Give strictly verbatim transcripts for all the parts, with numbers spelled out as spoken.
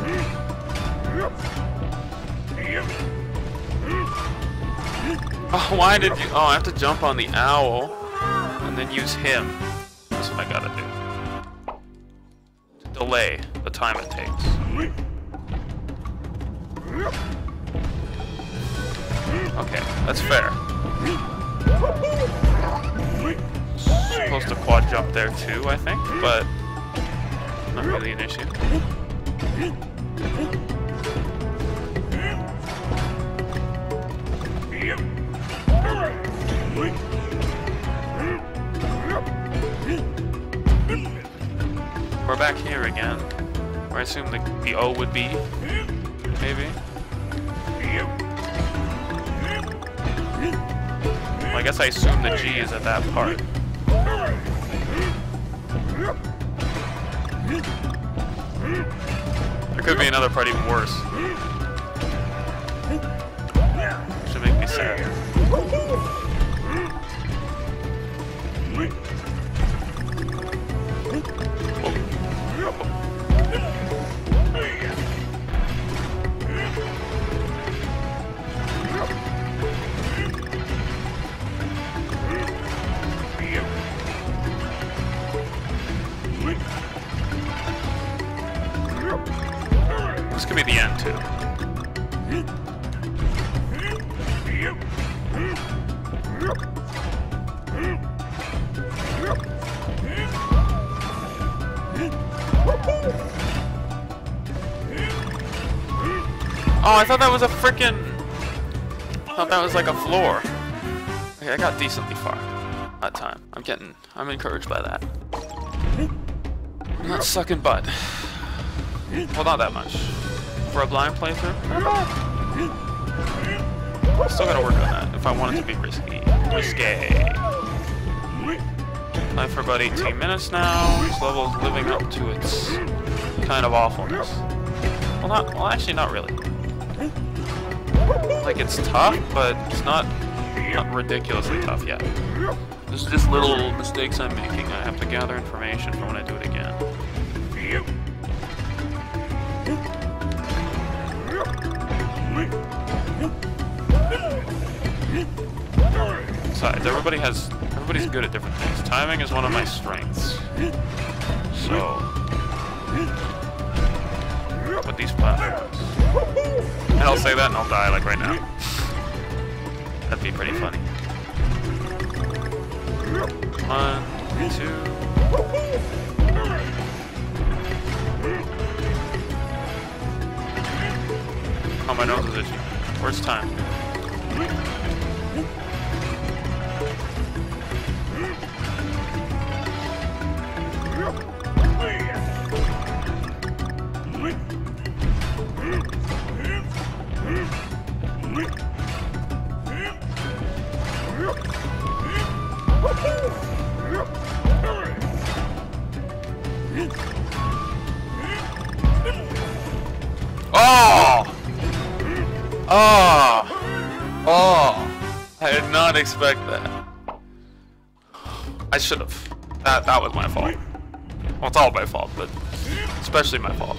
Oh, why did you? Oh, I have to jump on the owl and then use him. That's what I gotta do. To delay the time it takes. Okay, that's fair. Supposed to quad jump there too, I think, but not really an issue. We're back here again, where I assume the, the O would be, maybe? Well, I guess I assume the G is at that part. There could be another part even worse. Should make me sad. This could be the end too. Oh, I thought that was a frickin'... I thought that was like a floor. Okay, I got decently far that time. I'm getting... I'm encouraged by that. I'm not sucking butt. Well, not that much. For a blind playthrough? Still gotta work on that if I want it to be risky. Risque. Live for about eighteen minutes now. This level is living up to its kind of awfulness. Well, not... Well, actually, not really. Like, it's tough, but it's not, not ridiculously tough yet. There's just little mistakes I'm making. I have to gather information for when I do it again. Besides, everybody has... Everybody's good at different things. Timing is one of my strengths. So... With these platforms. And I'll say that and I'll die, like, right now. That'd be pretty funny. One, two... Oh, my nose is itchy. Where's time? Oh! Oh! Oh! I did not expect that. I should have. That that was my fault. Well, it's all my fault, but especially my fault.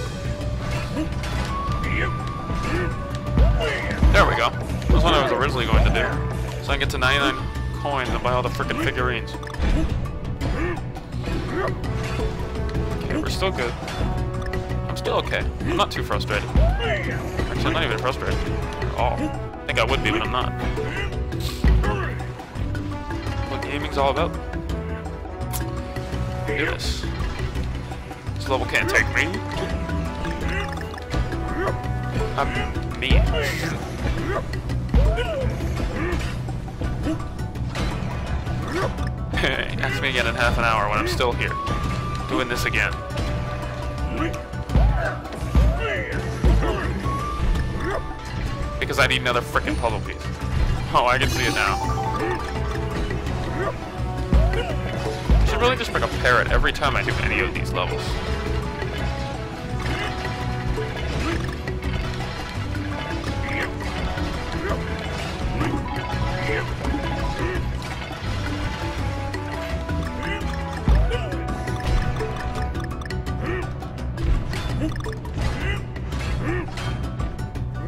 There we go. That was what I was originally going to do. So I can get to ninety-nine coins and buy all the frickin' figurines. Okay, we're still good. I'm still okay. I'm not too frustrated. Actually, I'm not even frustrated at all. I think I would be, but I'm not. What gaming's all about. Do this. This level can't take me. I'm me. Ask me again in half an hour when I'm still here. Doing this again. Because I need another frickin' puzzle piece. Oh, I can see it now. I should really just bring a parrot every time I do any of these levels.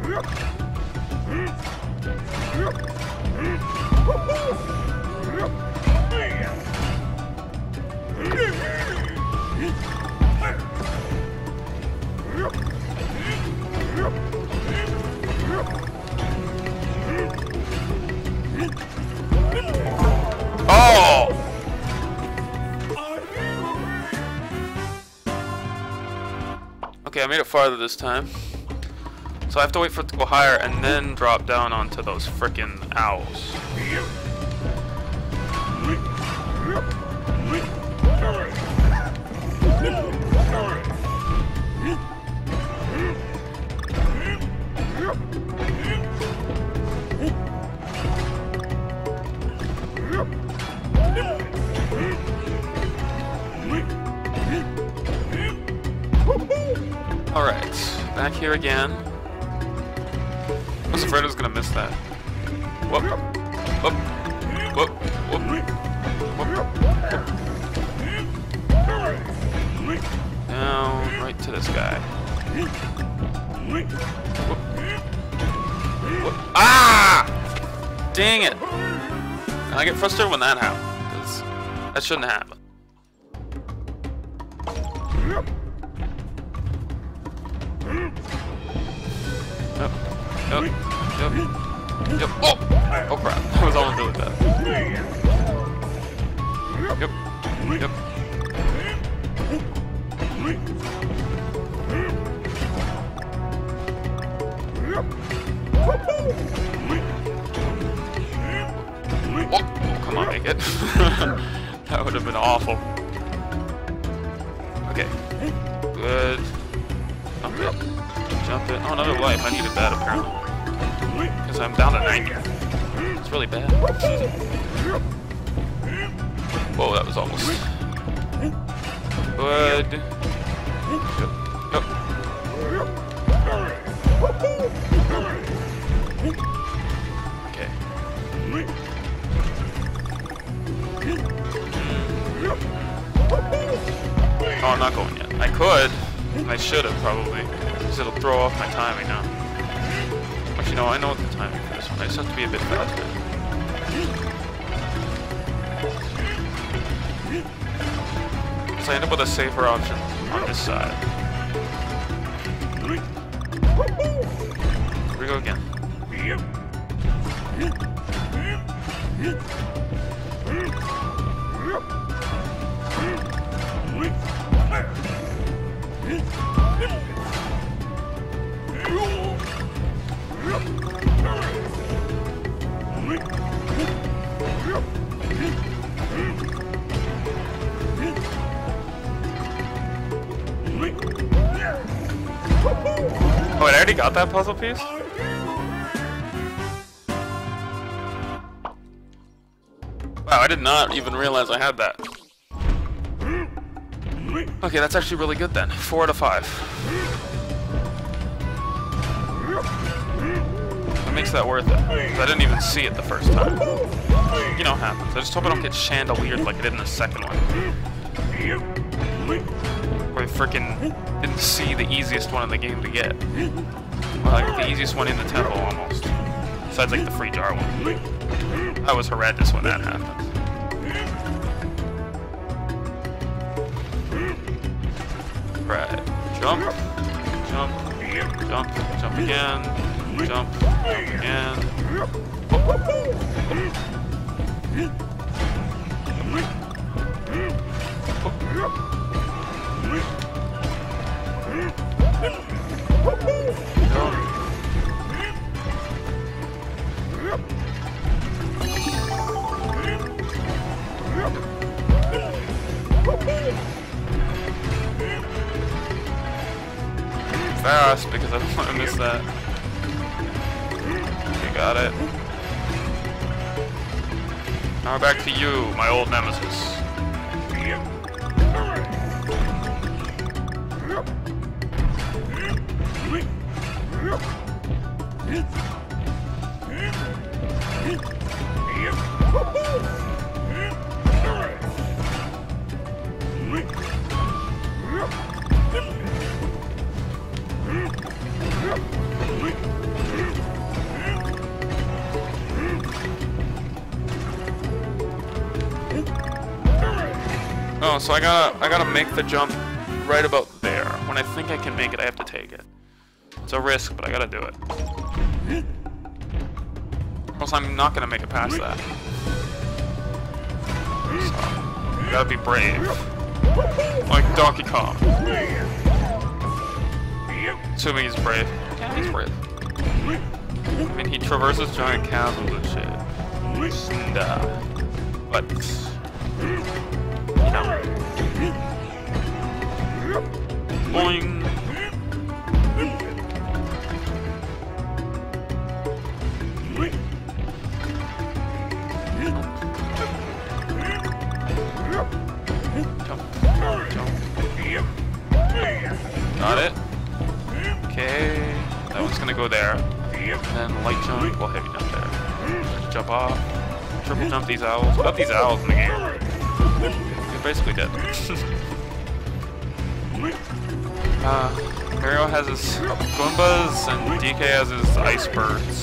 Oh! Okay, I made it farther this time. So I have to wait for it to go higher and then drop down onto those frickin' owls. Alright, back here again. I was afraid I was gonna miss that. Whoop, whoop, whoop, whoop, whoop. Down, right to this guy. Whoop. Whoop. Ah! Dang it! I get frustrated when that happens. That shouldn't happen. Yep. Yep. Yep. Yep. Oh! Oh crap. That was almost really bad. Yep. Yep. Oh, come on, make it. That would have been awful. Okay. Good. Jump it. Jump it. Oh, another life. I needed that apparently. Because I'm down to ninety. It's really bad. Whoa, that was almost. Good. Yep. Yep. Okay. Oh, I'm not going yet. I could. I should have probably. Because it'll throw off my timing now. Actually, no, I know the timing for this one. I just have to be a bit faster. So I end up with a safer option on this side. Here we go again. Oh, wait, I already got that puzzle piece? Wow, I did not even realize I had that. Okay, that's actually really good then. Four out of five. What makes that worth it? 'Cause I didn't even see it the first time. You know what happens. I just hope I don't get chandeliered like I did in the second one. Where I freaking didn't see the easiest one in the game to get. Well, like the easiest one in the temple almost. Besides like the free jar one. That was horrendous when that happened. Right. Jump. Jump. Jump. Jump again. Jump. Again. Fast because I don't want to miss that. You got it. Now we're back to you, my old nemesis. so I gotta, I gotta make the jump right about there. When I think I can make it, I have to take it. It's a risk, but I gotta do it. Or else I'm not gonna make it past that. So, I gotta be brave. Like Donkey Kong. Assuming he's brave. Yeah, he's brave. I mean, he traverses giant chasms and shit. And, uh, but, you know. Boing. Jump. Jump. Got it. Okay. That one's gonna go there. And then light jump, well heavy jump there. Jump off. Triple jump these owls. Got these owls in the game. They're basically dead. uh, Mario has his Goombas and D K has his ice birds.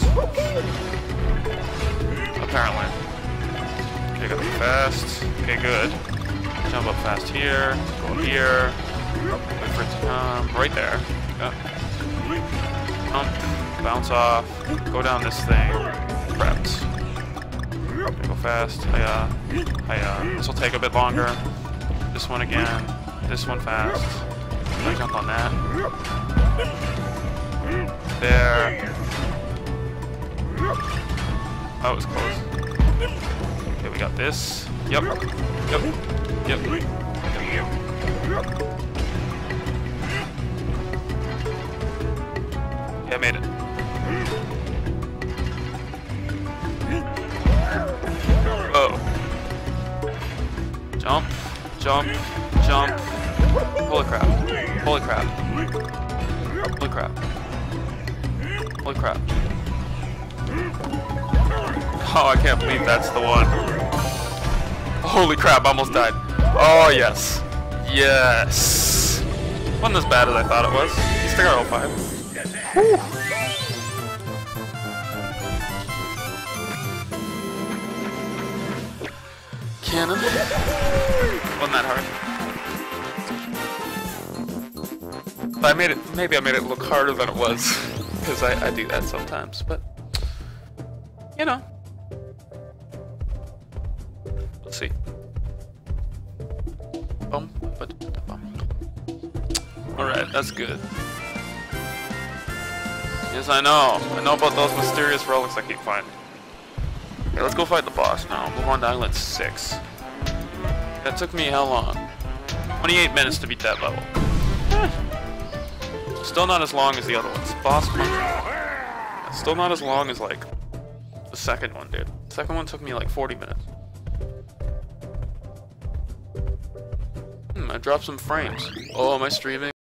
Apparently. Okay, gotta be fast. Okay, good. Jump up fast here. Go here. Wait for it to come. Right there. Yep. Jump. Bounce off. Go down this thing. Prepped. Go fast. Hiya. Hiya. This will take a bit longer. This one again. This one fast. I jump on that. There. Oh, it was close. Okay, we got this. Yep. Yep. Yep. Yep. Yeah, I made it. Oh. Jump. Jump. Jump. Holy crap. Holy crap. Holy crap. Holy crap. Oh, I can't believe that's the one. Holy crap, I almost died. Oh, yes. Yes. Wasn't as bad as I thought it was. You still got oh five. Whew. Cannon. Wasn't that hard. But I made it, maybe I made it look harder than it was. Because I, I do that sometimes, but, you know. Let's see. Bum, but, bum. Alright, that's good. Yes, I know. I know about those mysterious relics I keep finding. Okay, let's go fight the boss now. Move on to Island six. That took me how long? twenty-eight minutes to beat that level. Eh. Still not as long as the other ones. Boss Country. Still not as long as, like, the second one did. The second one took me, like, forty minutes. Hmm, I dropped some frames. Oh, am I streaming?